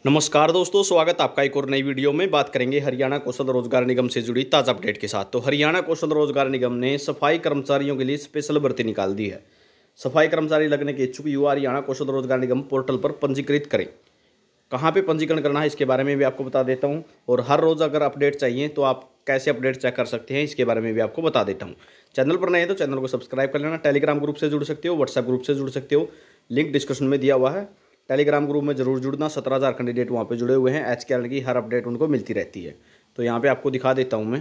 नमस्कार दोस्तों, स्वागत आपका एक और नई वीडियो में। बात करेंगे हरियाणा कौशल रोजगार निगम से जुड़ी ताज़ा अपडेट के साथ। तो हरियाणा कौशल रोजगार निगम ने सफाई कर्मचारियों के लिए स्पेशल भर्ती निकाल दी है। सफाई कर्मचारी लगने के इच्छुक युवा हरियाणा कौशल रोजगार निगम पोर्टल पर पंजीकृत करें। कहाँ पे पंजीकरण करना है इसके बारे में भी आपको बता देता हूँ, और हर रोज़ अगर अपडेट चाहिए तो आप कैसे अपडेट चेक कर सकते हैं इसके बारे में भी आपको बता देता हूँ। चैनल पर नए हैं तो चैनल को सब्सक्राइब कर लेना। टेलीग्राम ग्रुप से जुड़ सकते हो, व्हाट्सएप ग्रुप से जुड़ सकते हो, लिंक डिस्क्रिप्शन में दिया हुआ है। टेलीग्राम ग्रुप में जरूर जुड़ना। 17,000 कैंडिडेट वहाँ पे जुड़े हुए हैं। एचकेएल की हर अपडेट उनको मिलती रहती है। तो यहाँ पे आपको दिखा देता हूँ मैं।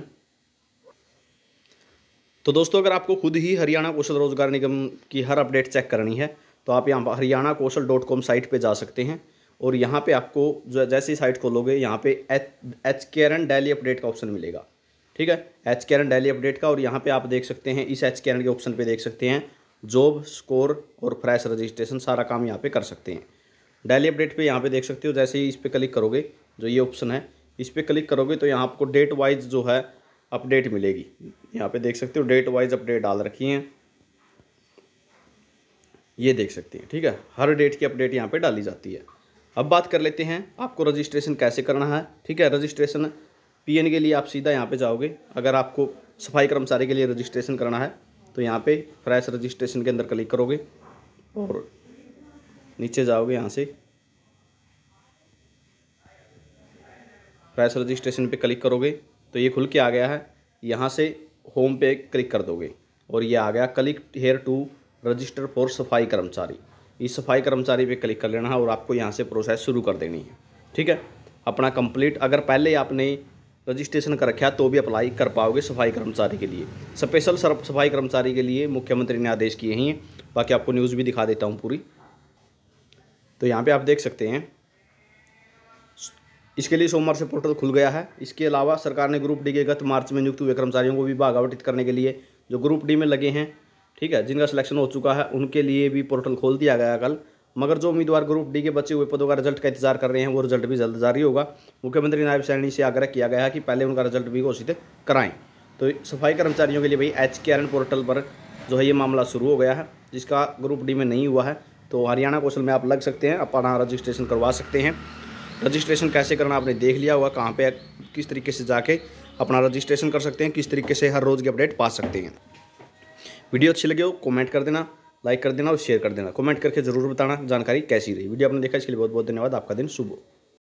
तो दोस्तों, अगर आपको खुद ही हरियाणा कौशल रोजगार निगम की हर अपडेट चेक करनी है तो आप यहाँ हरियाणा कौशल.com साइट पे जा सकते हैं, और यहाँ पे आपको जैसे ही साइट खोलोगे यहाँ पे एचकेएल डेली अपडेट का ऑप्शन मिलेगा। ठीक है, एचकेएल डेली अपडेट का। और यहाँ पे आप देख सकते हैं, इस एचकेएल के ऑप्शन पे देख सकते हैं जॉब, स्कोर और फ्रेश रजिस्ट्रेशन, सारा काम यहाँ पे कर सकते हैं। डेली अपडेट पे यहाँ पे देख सकते हो। जैसे ही इस पर क्लिक करोगे, जो ये ऑप्शन है इस पर क्लिक करोगे तो यहाँ आपको डेट वाइज जो है अपडेट मिलेगी। यहाँ पे देख सकते हो डेट वाइज अपडेट डाल रखी हैं, ये देख सकते हैं। ठीक है, हर डेट की अपडेट यहाँ पे डाली जाती है। अब बात कर लेते हैं आपको रजिस्ट्रेशन कैसे करना है। ठीक है, रजिस्ट्रेशन पीएन के लिए आप सीधा यहाँ पे जाओगे। अगर आपको सफाई कर्मचारी के लिए रजिस्ट्रेशन करना है तो यहाँ पे फ्रेश रजिस्ट्रेशन के अंदर क्लिक करोगे और नीचे जाओगे। यहाँ से फ्रेश रजिस्ट्रेशन पे क्लिक करोगे तो ये खुल के आ गया है। यहाँ से होम पे क्लिक कर दोगे और ये आ गया click here to register for सफाई कर्मचारी। इस सफाई कर्मचारी पे क्लिक कर लेना है और आपको यहाँ से प्रोसेस शुरू कर देनी है। ठीक है, अपना कंप्लीट। अगर पहले आपने रजिस्ट्रेशन कर रखा तो भी अप्लाई कर पाओगे सफाई कर्मचारी के लिए। स्पेशल सफाई कर्मचारी के लिए मुख्यमंत्री ने आदेश किए हैं। बाकी आपको न्यूज़ भी दिखा देता हूँ पूरी। तो यहाँ पे आप देख सकते हैं, इसके लिए सोमवार से पोर्टल खुल गया है। इसके अलावा सरकार ने ग्रुप डी के गत मार्च में नियुक्त हुए कर्मचारियों को विभाग आवंटित करने के लिए जो ग्रुप डी में लगे हैं, ठीक है, जिनका सिलेक्शन हो चुका है, उनके लिए भी पोर्टल खोल दिया गया कल। मगर जो उम्मीदवार ग्रुप डी के बचे हुए पदों का रिजल्ट का इंतजार कर रहे हैं वो रिजल्ट भी जल्द जारी होगा। मुख्यमंत्री नायब सैनी से आग्रह किया गया है कि पहले उनका रिजल्ट भी घोषित कराएं। तो सफाई कर्मचारियों के लिए भाई एचकेएल पोर्टल पर जो है ये मामला शुरू हो गया है। जिसका ग्रुप डी में नहीं हुआ है तो हरियाणा कौशल में आप लग सकते हैं, अपना रजिस्ट्रेशन करवा सकते हैं। रजिस्ट्रेशन कैसे करना आपने देख लिया होगा, कहाँ पे किस तरीके से जाके अपना रजिस्ट्रेशन कर सकते हैं, किस तरीके से हर रोज़ की अपडेट पा सकते हैं। वीडियो अच्छी लगे हो कमेंट कर देना, लाइक कर देना और शेयर कर देना। कमेंट करके जरूर बताना जानकारी कैसी रही। वीडियो आपने देखा इसके लिए बहुत बहुत धन्यवाद। आपका दिन शुभ हो।